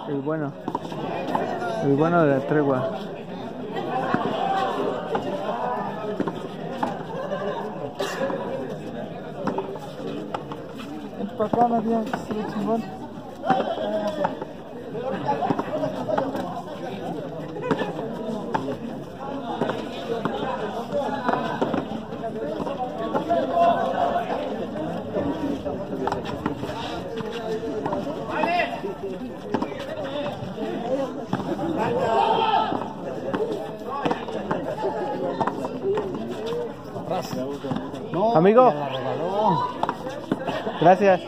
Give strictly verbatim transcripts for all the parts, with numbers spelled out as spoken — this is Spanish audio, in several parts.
El bueno. El bueno de la tregua. Para acá, Nadia, se ve chingón. No, amigo, la regaló. Gracias.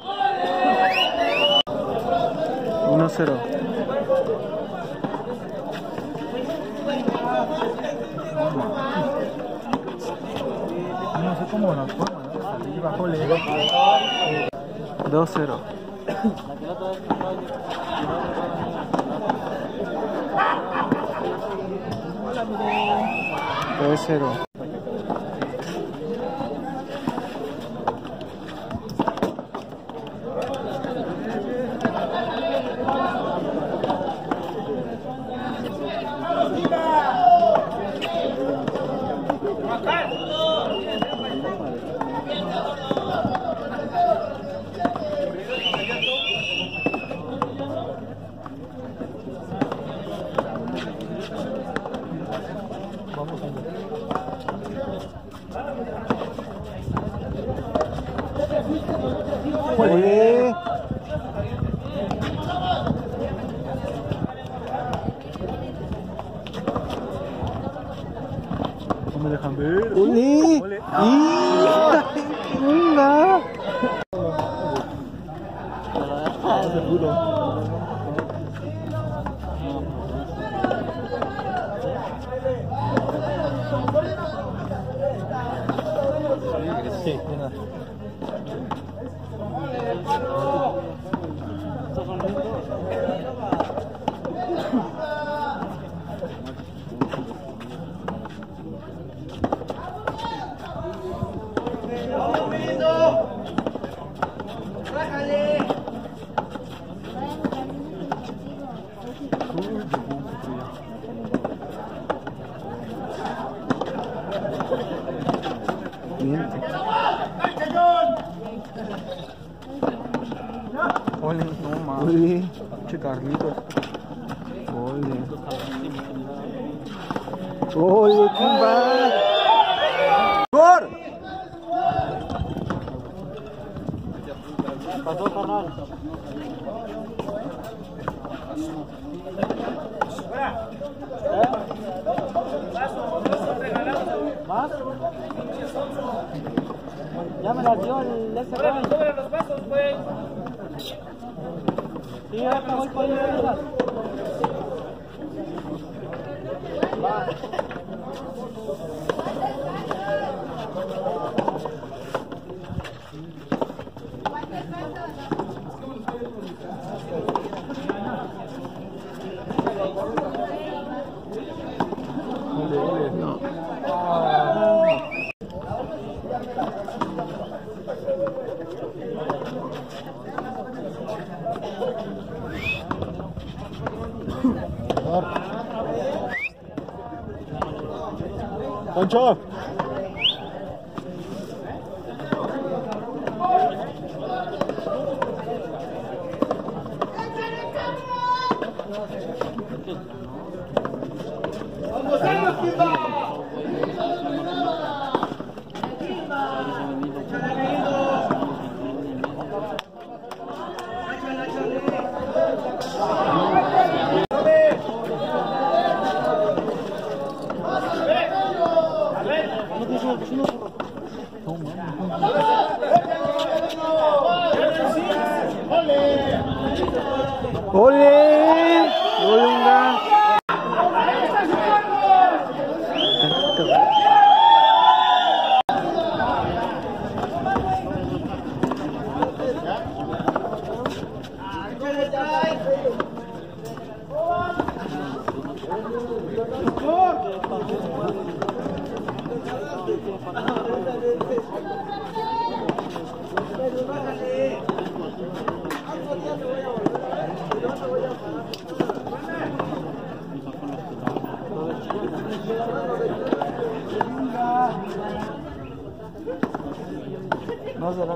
uno cero. No sé cómo nos fue, ¿no? Salí bajo el dos cero. tres cero. Oye. No me dejan ver. Ole. Ole. ¡Ah! ¡Venga! Seguro. Sí, venga. Ole, no mames. Ole, che Carlitos. Ole. Ole, compa. ¡Gol! Pasó, carnal. ¿Más? Ya me la dio el ese güey. Sobre los vasos, güey. Sí, ahora voy para allá. Va. No. Poncho. ¡Ole! ¡Olunga! Bájale. No será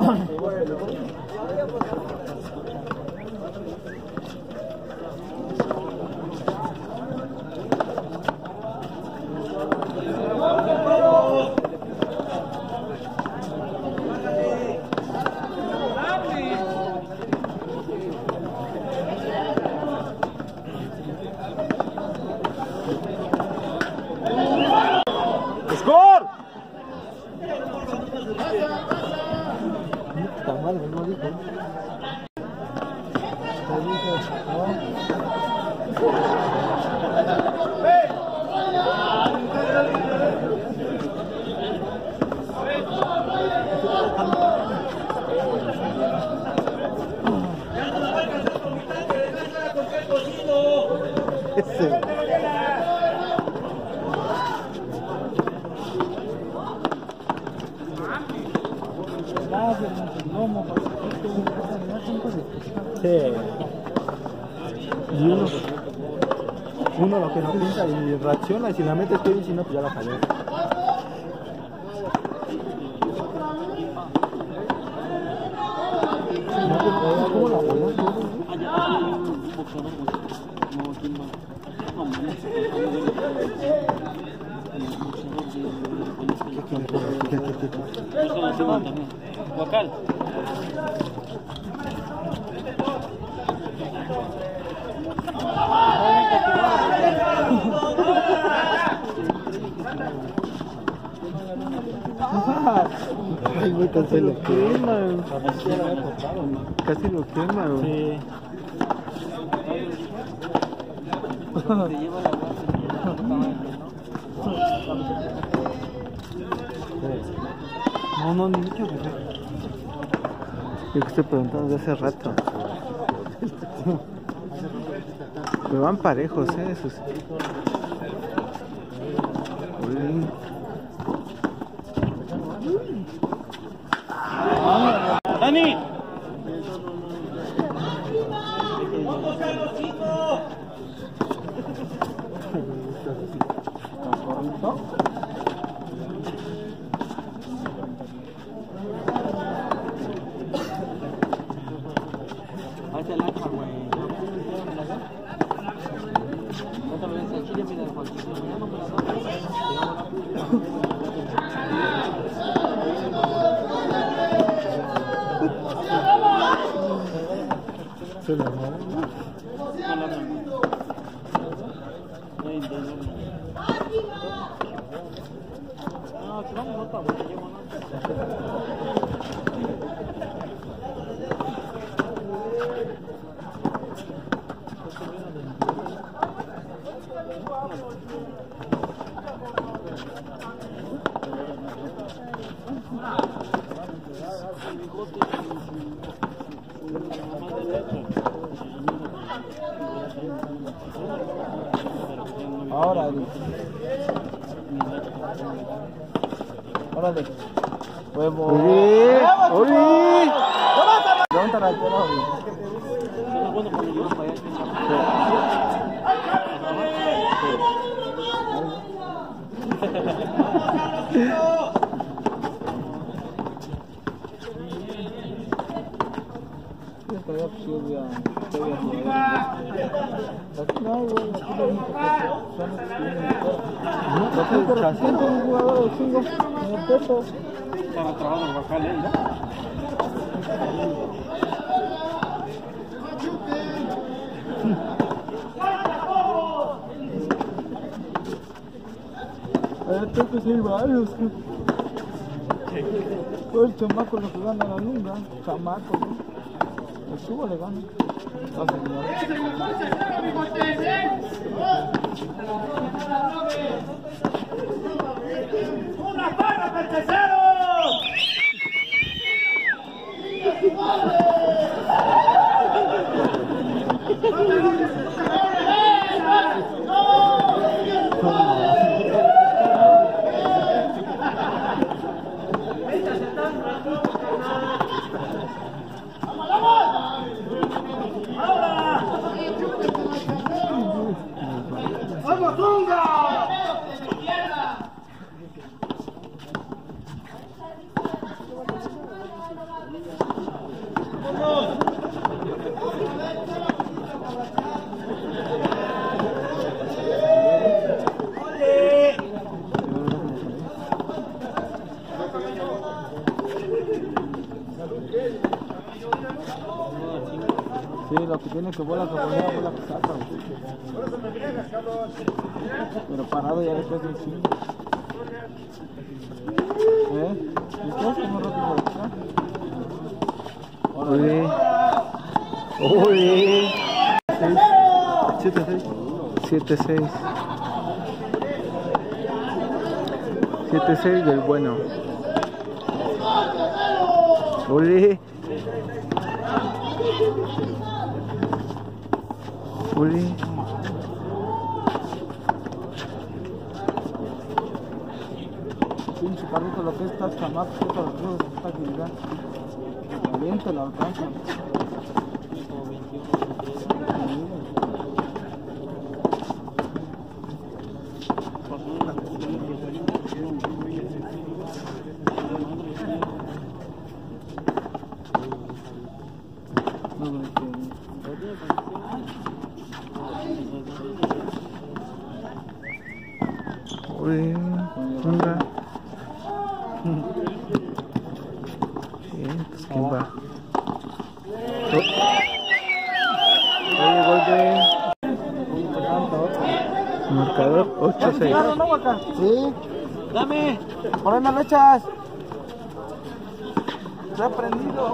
¡Score! Está mal, no dijo. Ese. Sí. Y uno, uno lo que no piensa y reacciona, y si la metes bien, si no, pues ya la falló. ¿Cómo la falló? Local. Ay, güey, casi lo quema. Casi lo quema, güey. Sí. No, no, ni mucho. Yo que estoy preguntando desde hace rato. Me van parejos, eh, esos. Uy. ¡Dani! Se la mano. Ahora, órale, huevo. ¡Uri! ¡Uri! Levántala, un jugador de cinco en el peso. Estaba trabajando en Guacal, ¿eh? Hay que sí, varios. Todo el chamaco lo que gana la lunga. Chamaco, ¿no? El subo le gana. ¡Una barra para el tercero! Sí, lo que tiene que bola que volea, bola que saca. Pero parado ya después del cinco. ¿Eh? ¿Y tú cómo rápido? Uy. Uy. siete seis. siete seis. siete seis del bueno. Uy. Uy. Pinche carrito, lo que es estas chamacas, que para los juegos de esta agilidad. Caliente la alcanza. Uy. Venga. Bien, pues quién va. Oye, gol de marcador ocho seis. Sí. Dame. Por ahí me lo echas. Se ha prendido.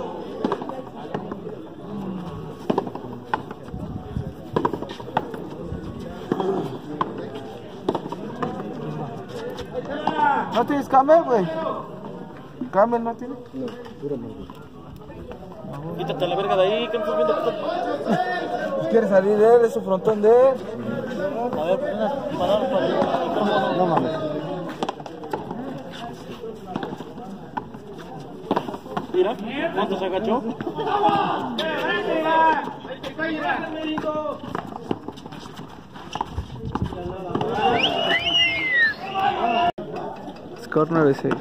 ¿No tienes camel, güey? ¿Camel no tiene? No, puro mango. Quítate la verga de ahí, que no estás viendo que está... ¿Quieres salir de él? ¿Es su frontón de él? A ver, pues unas palabras para el micrófono. No mames. Mira, ¿cuánto se agachó? Score nueve seis.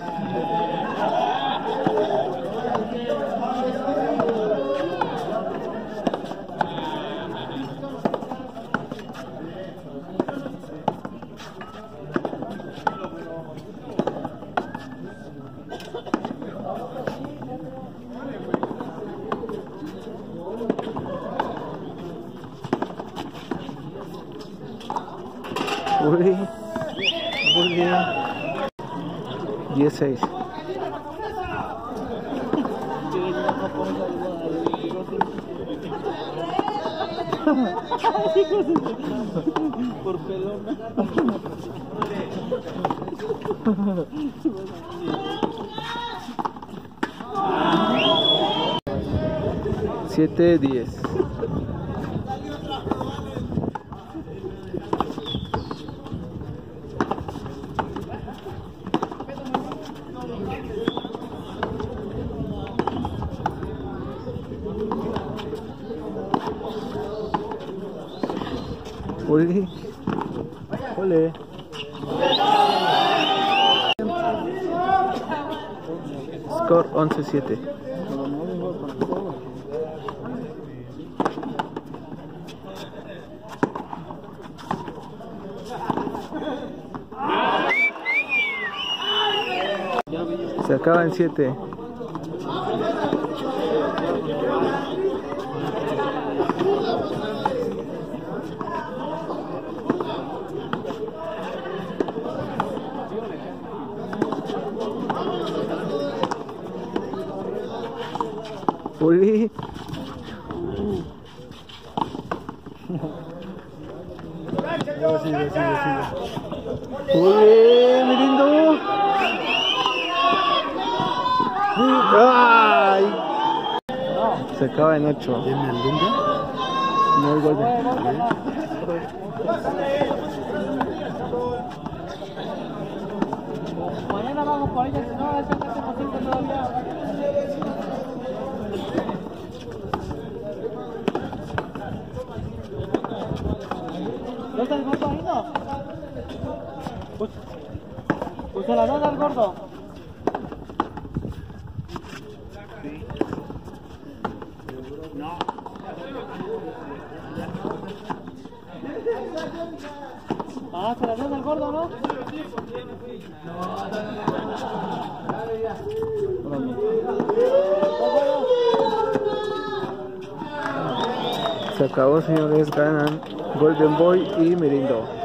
Uy. Muy bien. diez seis. Por pelona. siete diez. Uy. Ole. Score once siete. Se acaba en siete. Uy. Sigue, sigue, sigue, sigue. Uy, mi lindo. Ay. Se acaba en ocho. ¿Tiene el lunga? No hay gol de... Mañana vamos por ella, si no, es el trece por ciento todavía. ¿No está el gordo ahí, no? Pues, pues se la dan al gordo. No. Ah, se la dan al gordo, ¿no? Se acabó, señores. Ganan Golden Boy y Mirindo.